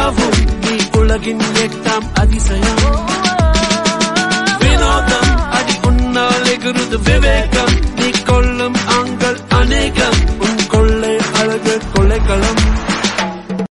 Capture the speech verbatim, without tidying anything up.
யாவும் நீ உலகின் எட்டாம் அதிசயம். வினோதம் அடி உன்னால் எகுருது விவேகம்.